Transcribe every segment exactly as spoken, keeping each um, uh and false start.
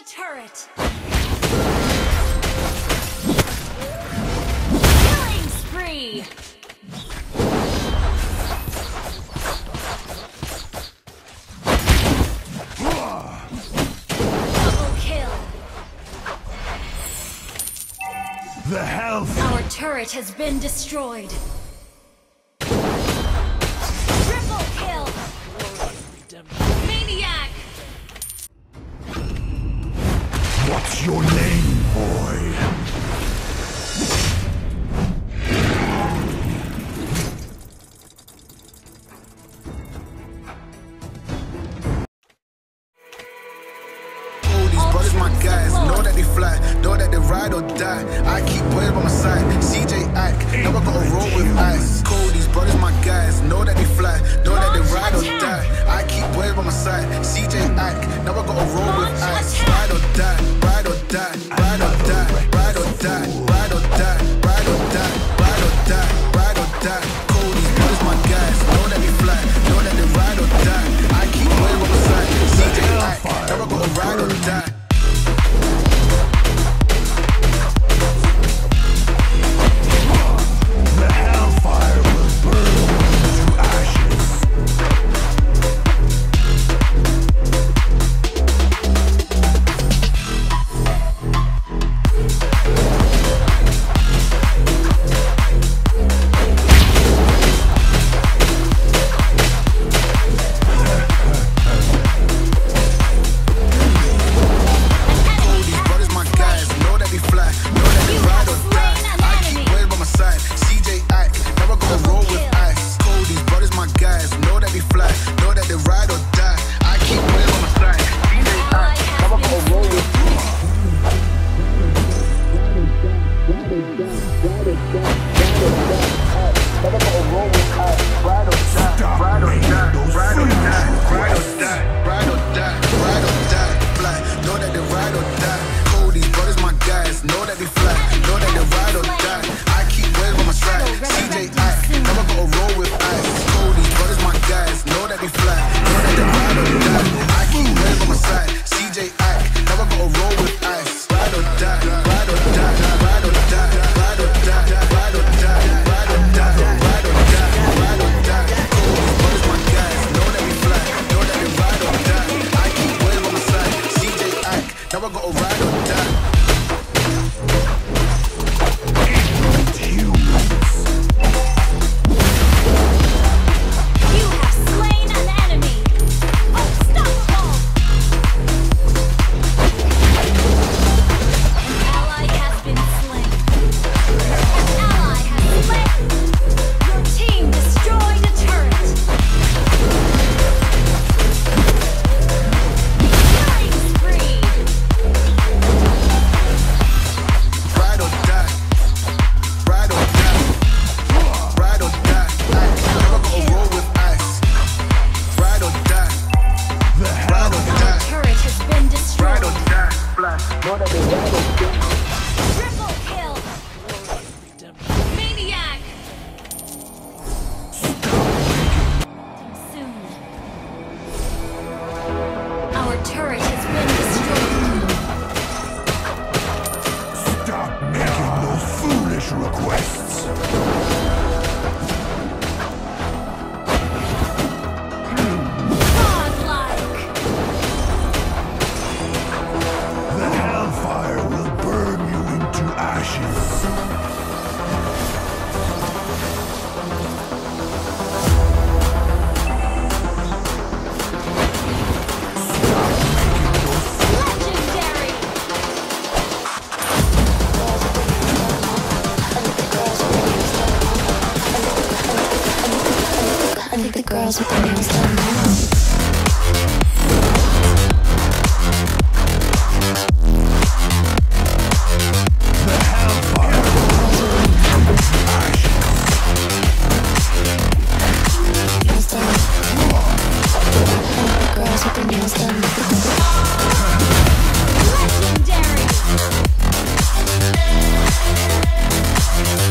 turret! Killing spree! Double kill! The health! Our turret has been destroyed! Triple kill! Maniac! What's your name, boy? Brothers, my guys, know that they fly, know that they ride or die. I keep boys by my side, C J Ack, never gotta roll with ice. Cody's brothers, my guys, know that they fly, know that they ride or die. I keep boys by my side, C J Ack, never gotta roll with ice. Ride or die, ride or die, ride or die, ride or die, ride or die, ride or die, ride or die, ride or die. Cody's brothers, my guys, know that they fly, know that they ride or die. I keep boys by my side, C J Ack, never gotta ride or die. Girls with their nails done now.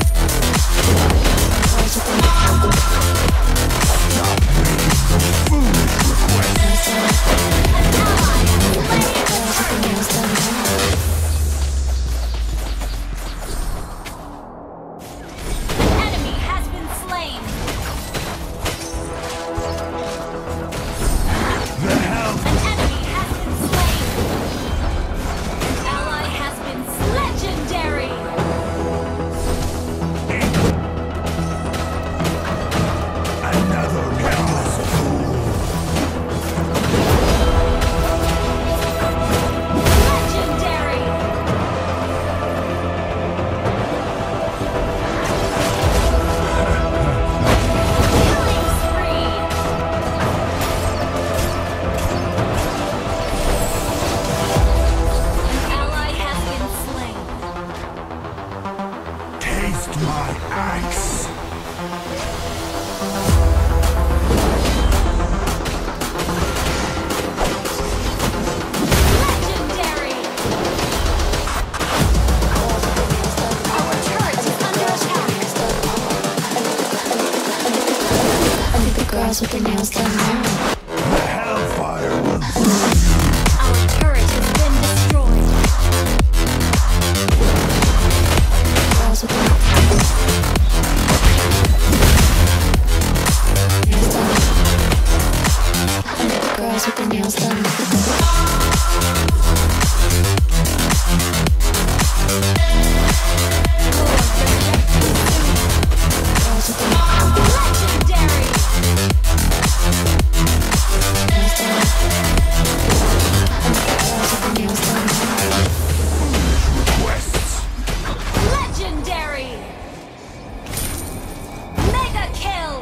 Food. girls with their nails done now. The hellfire will Our turret has been destroyed. Girls with their nails done. Girls with their nails done. Legendary! requests. Legendary! Mega kill!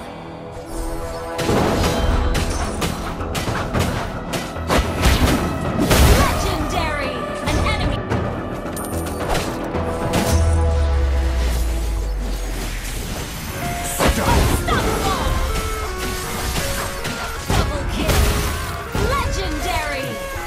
Legendary! An enemy. Unstoppable! Double kill! Legendary!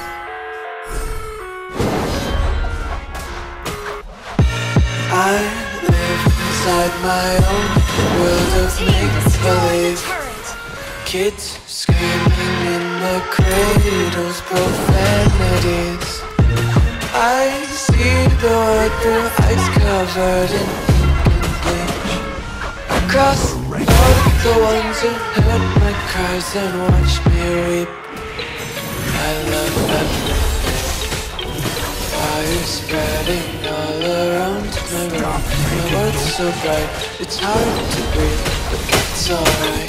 I live inside my own world of Team destroyed the make-believe. turret. Kids screaming in the cradles, profanities. I see the world through ice covered in ink and bleach. Across all the ones who heard my cries and watched me weep. I love that fire spreading all around my room. My world's so bright, it's hard to breathe, but that's alright.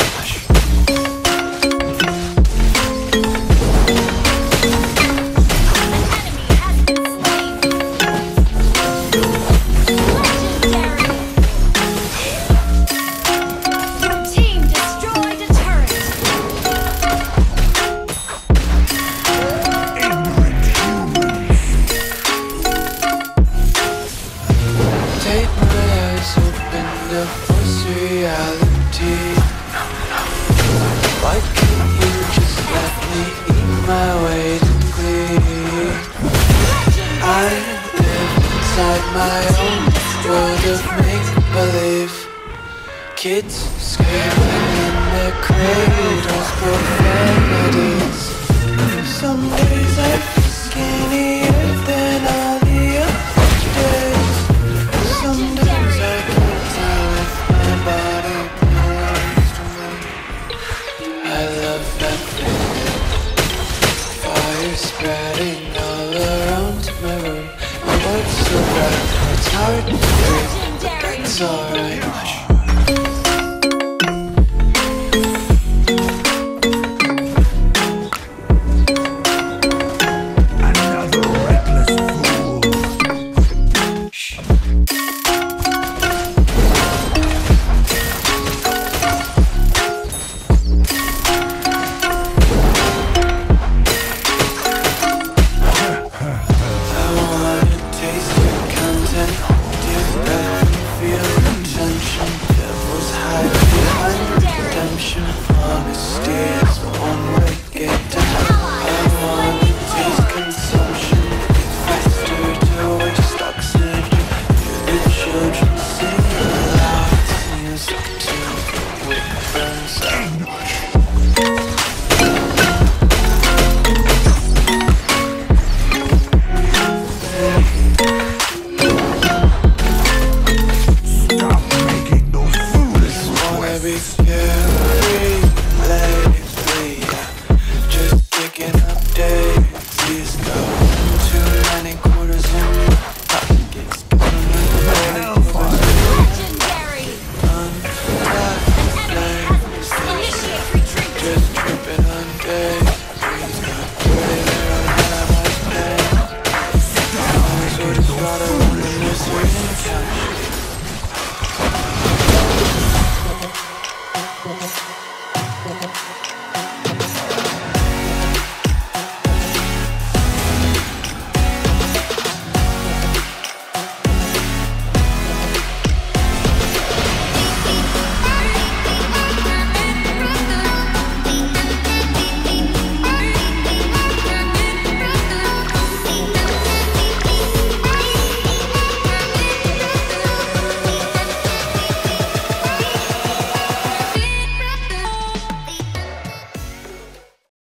Ignorant humans. Take my eyes open to force reality. Why can't you just let me eat my weight in glee? I live inside my own world of make-believe. Kids screaming in their cradles, profanities. Some days I feel skinnier than all the other days. Some days I can't tell if my body belongs to me. I love that feeling. Fire spreading all around my room. My world's so bright, it's hard to breathe, but that's alright. Another reckless fool. I wanna taste your content. Deep breath and feel the tension. Devils hide behind redemption. Honesty is one way get down. I wanna taste consumption. It's faster to waste oxygen. Hear the children sing aloud. It's music to the wick burns out. Stop making those foolish Wanna be requests. careful.